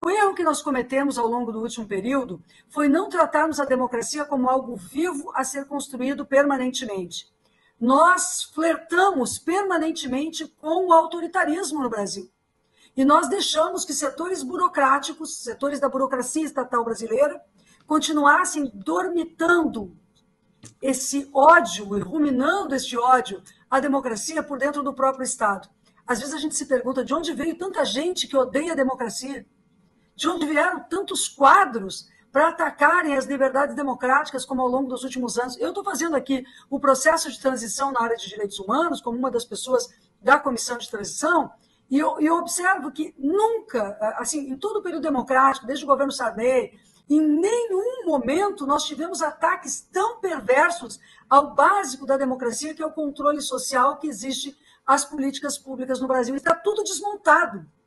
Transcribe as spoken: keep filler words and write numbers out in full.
O erro que nós cometemos ao longo do último período foi não tratarmos a democracia como algo vivo a ser construído permanentemente. Nós flertamos permanentemente com o autoritarismo no Brasil. E nós deixamos que setores burocráticos, setores da burocracia estatal brasileira, continuassem dormitando esse ódio e ruminando este ódio à democracia por dentro do próprio Estado. Às vezes a gente se pergunta de onde veio tanta gente que odeia a democracia, de onde vieram tantos quadros para atacarem as liberdades democráticas como ao longo dos últimos anos. Eu estou fazendo aqui o processo de transição na área de direitos humanos, como uma das pessoas da comissão de transição, e eu, eu observo que nunca, assim, em todo o período democrático, desde o governo Sarney, em nenhum momento nós tivemos ataques tão perversos ao básico da democracia, que é o controle social que existe às políticas públicas no Brasil. Está tudo desmontado.